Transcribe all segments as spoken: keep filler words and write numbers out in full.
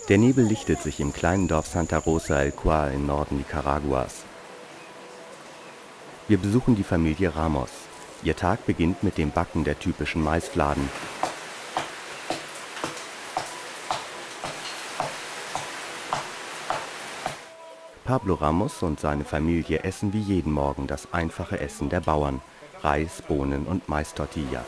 Der Nebel lichtet sich im kleinen Dorf Santa Rosa El Cuá im Norden Nicaraguas. Wir besuchen die Familie Ramos. Ihr Tag beginnt mit dem Backen der typischen Maisfladen. Pablo Ramos und seine Familie essen wie jeden Morgen das einfache Essen der Bauern: Reis, Bohnen und Mais-Tortilla.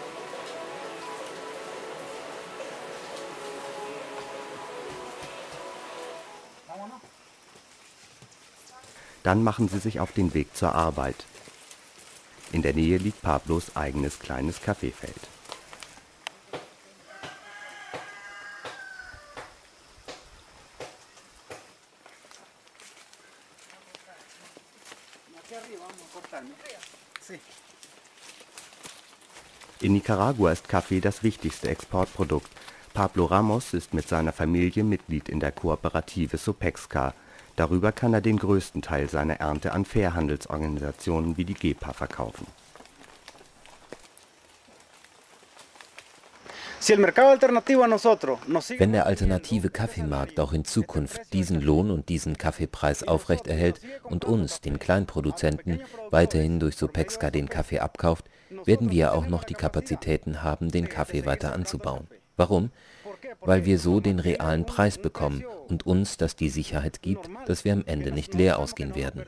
Dann machen sie sich auf den Weg zur Arbeit. In der Nähe liegt Pablos eigenes kleines Kaffeefeld. In Nicaragua ist Kaffee das wichtigste Exportprodukt. Pablo Ramos ist mit seiner Familie Mitglied in der Kooperative Sopexca. Darüber kann er den größten Teil seiner Ernte an Fairhandelsorganisationen wie die G E P A verkaufen. Wenn der alternative Kaffeemarkt auch in Zukunft diesen Lohn und diesen Kaffeepreis aufrechterhält und uns, den Kleinproduzenten, weiterhin durch Sopexca den Kaffee abkauft, werden wir auch noch die Kapazitäten haben, den Kaffee weiter anzubauen. Warum? Weil wir so den realen Preis bekommen und uns das die Sicherheit gibt, dass wir am Ende nicht leer ausgehen werden.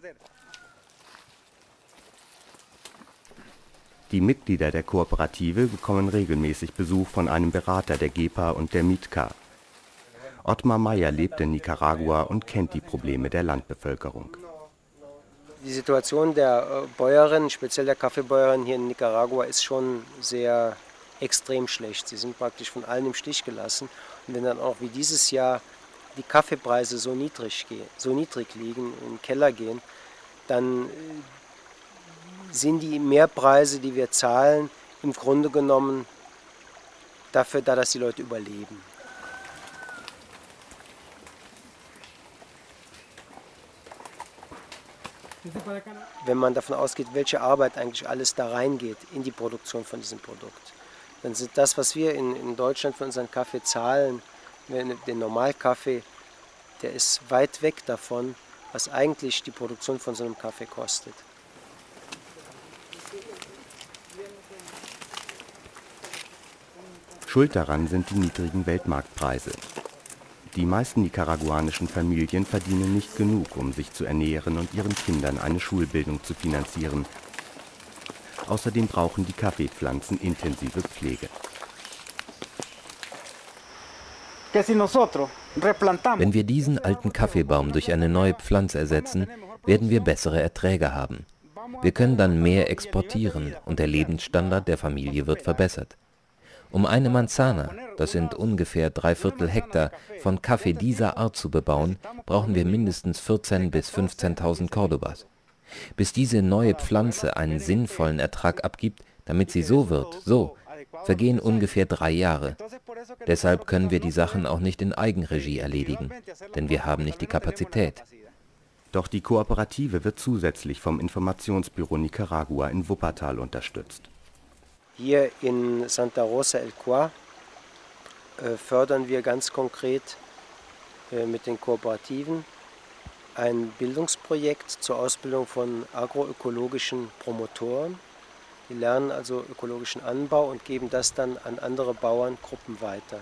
Die Mitglieder der Kooperative bekommen regelmäßig Besuch von einem Berater der G E P A und der Mitka. Ottmar Meyer lebt in Nicaragua und kennt die Probleme der Landbevölkerung. Die Situation der Bäuerinnen, speziell der Kaffeebäuerinnen hier in Nicaragua, ist schon sehr extrem schlecht. Sie sind praktisch von allen im Stich gelassen. Und wenn dann auch wie dieses Jahr die Kaffeepreise so niedrig, gehen, so niedrig liegen, in den Keller gehen, dann sind die Mehrpreise, die wir zahlen, im Grunde genommen dafür da, dass die Leute überleben. Wenn man davon ausgeht, welche Arbeit eigentlich alles da reingeht in die Produktion von diesem Produkt, dann sind das, was wir in, in Deutschland für unseren Kaffee zahlen, den Normalkaffee, der ist weit weg davon, was eigentlich die Produktion von so einem Kaffee kostet. Schuld daran sind die niedrigen Weltmarktpreise. Die meisten nicaraguanischen Familien verdienen nicht genug, um sich zu ernähren und ihren Kindern eine Schulbildung zu finanzieren. Außerdem brauchen die Kaffeepflanzen intensive Pflege. Wenn wir diesen alten Kaffeebaum durch eine neue Pflanze ersetzen, werden wir bessere Erträge haben. Wir können dann mehr exportieren und der Lebensstandard der Familie wird verbessert. Um eine Manzana, das sind ungefähr drei Viertel Hektar, von Kaffee dieser Art zu bebauen, brauchen wir mindestens vierzehntausend bis fünfzehntausend Cordobas. Bis diese neue Pflanze einen sinnvollen Ertrag abgibt, damit sie so wird, so, vergehen ungefähr drei Jahre. Deshalb können wir die Sachen auch nicht in Eigenregie erledigen, denn wir haben nicht die Kapazität. Doch die Kooperative wird zusätzlich vom Informationsbüro Nicaragua in Wuppertal unterstützt. Hier in Santa Rosa El Cuá äh, fördern wir ganz konkret äh, mit den Kooperativen ein Bildungsprojekt zur Ausbildung von agroökologischen Promotoren. Die lernen also ökologischen Anbau und geben das dann an andere Bauerngruppen weiter.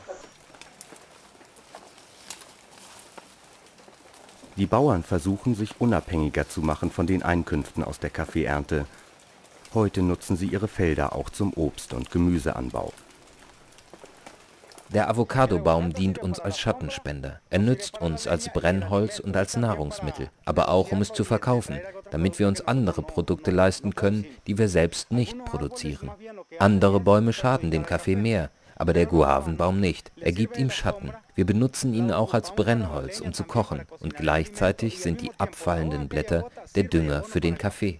Die Bauern versuchen, sich unabhängiger zu machen von den Einkünften aus der Kaffeeernte. Heute nutzen sie ihre Felder auch zum Obst- und Gemüseanbau. Der Avocadobaum dient uns als Schattenspender. Er nützt uns als Brennholz und als Nahrungsmittel, aber auch um es zu verkaufen, damit wir uns andere Produkte leisten können, die wir selbst nicht produzieren. Andere Bäume schaden dem Kaffee mehr, aber der Guavenbaum nicht. Er gibt ihm Schatten. Wir benutzen ihn auch als Brennholz, um zu kochen, und gleichzeitig sind die abfallenden Blätter der Dünger für den Kaffee.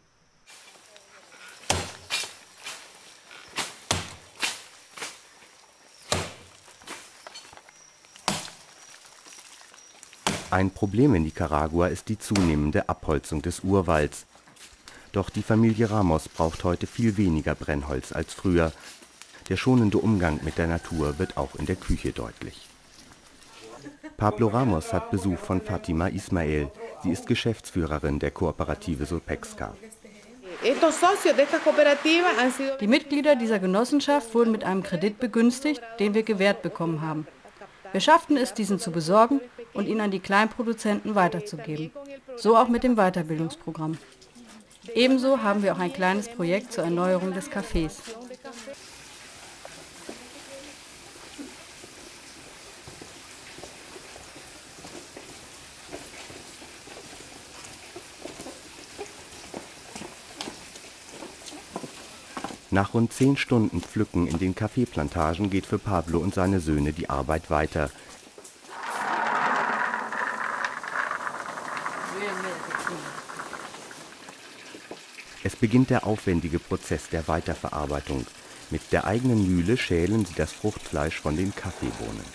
Ein Problem in Nicaragua ist die zunehmende Abholzung des Urwalds. Doch die Familie Ramos braucht heute viel weniger Brennholz als früher. Der schonende Umgang mit der Natur wird auch in der Küche deutlich. Pablo Ramos hat Besuch von Fatima Ismael. Sie ist Geschäftsführerin der Kooperative Solpexka. Die Mitglieder dieser Genossenschaft wurden mit einem Kredit begünstigt, den wir gewährt bekommen haben. Wir schafften es, diesen zu besorgen und ihn an die Kleinproduzenten weiterzugeben. So auch mit dem Weiterbildungsprogramm. Ebenso haben wir auch ein kleines Projekt zur Erneuerung des Cafés. Nach rund zehn Stunden Pflücken in den Kaffeeplantagen geht für Pablo und seine Söhne die Arbeit weiter. Es beginnt der aufwendige Prozess der Weiterverarbeitung. Mit der eigenen Mühle schälen sie das Fruchtfleisch von den Kaffeebohnen.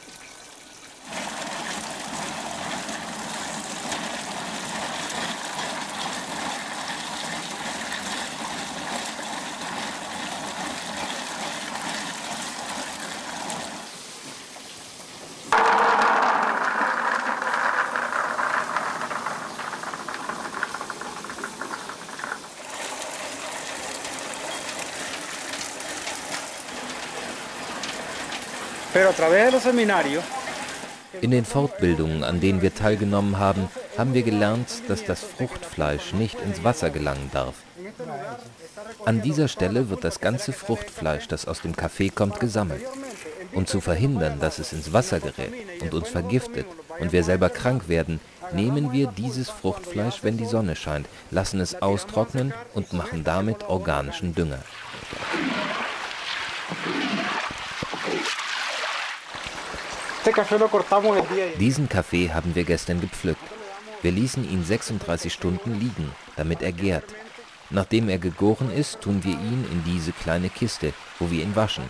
In den Fortbildungen, an denen wir teilgenommen haben, haben wir gelernt, dass das Fruchtfleisch nicht ins Wasser gelangen darf. An dieser Stelle wird das ganze Fruchtfleisch, das aus dem Kaffee kommt, gesammelt. Um zu verhindern, dass es ins Wasser gerät und uns vergiftet und wir selber krank werden, nehmen wir dieses Fruchtfleisch, wenn die Sonne scheint, lassen es austrocknen und machen damit organischen Dünger. Diesen Kaffee haben wir gestern gepflückt. Wir ließen ihn sechsunddreißig Stunden liegen, damit er gärt. Nachdem er gegoren ist, tun wir ihn in diese kleine Kiste, wo wir ihn waschen.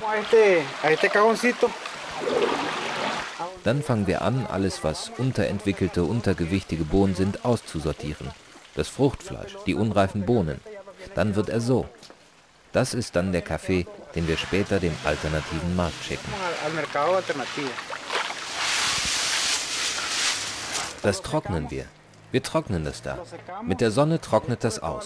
Dann fangen wir an, alles, was unterentwickelte, untergewichtige Bohnen sind, auszusortieren. Das Fruchtfleisch, die unreifen Bohnen. Dann wird er so. Das ist dann der Kaffee, den wir später dem alternativen Markt schicken. Das trocknen wir. Wir trocknen das da. Mit der Sonne trocknet das aus.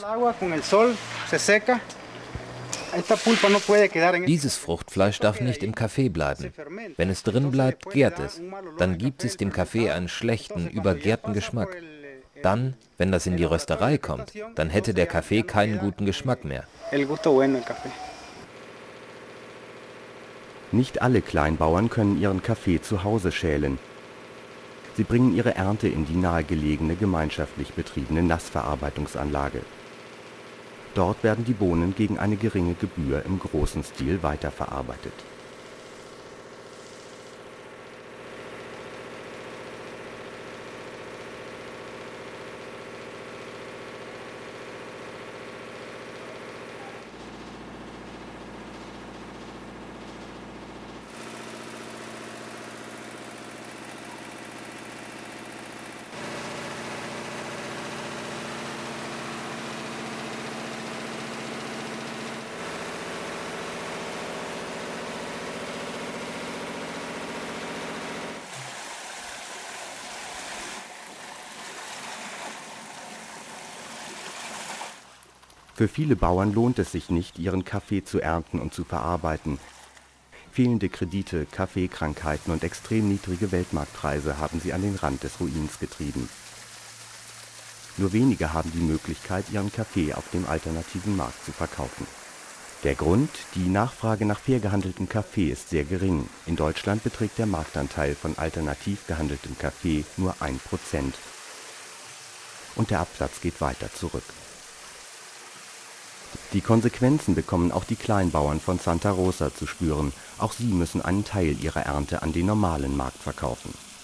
Dieses Fruchtfleisch darf nicht im Kaffee bleiben. Wenn es drin bleibt, gärt es. Dann gibt es dem Kaffee einen schlechten, übergärten Geschmack. Dann, wenn das in die Rösterei kommt, dann hätte der Kaffee keinen guten Geschmack mehr. Nicht alle Kleinbauern können ihren Kaffee zu Hause schälen. Sie bringen ihre Ernte in die nahegelegene gemeinschaftlich betriebene Nassverarbeitungsanlage. Dort werden die Bohnen gegen eine geringe Gebühr im großen Stil weiterverarbeitet. Für viele Bauern lohnt es sich nicht, ihren Kaffee zu ernten und zu verarbeiten. Fehlende Kredite, Kaffeekrankheiten und extrem niedrige Weltmarktpreise haben sie an den Rand des Ruins getrieben. Nur wenige haben die Möglichkeit, ihren Kaffee auf dem alternativen Markt zu verkaufen. Der Grund: die Nachfrage nach fair gehandeltem Kaffee ist sehr gering. In Deutschland beträgt der Marktanteil von alternativ gehandeltem Kaffee nur ein Prozent. Und der Absatz geht weiter zurück. Die Konsequenzen bekommen auch die Kleinbauern von Santa Rosa zu spüren. Auch sie müssen einen Teil ihrer Ernte an den normalen Markt verkaufen.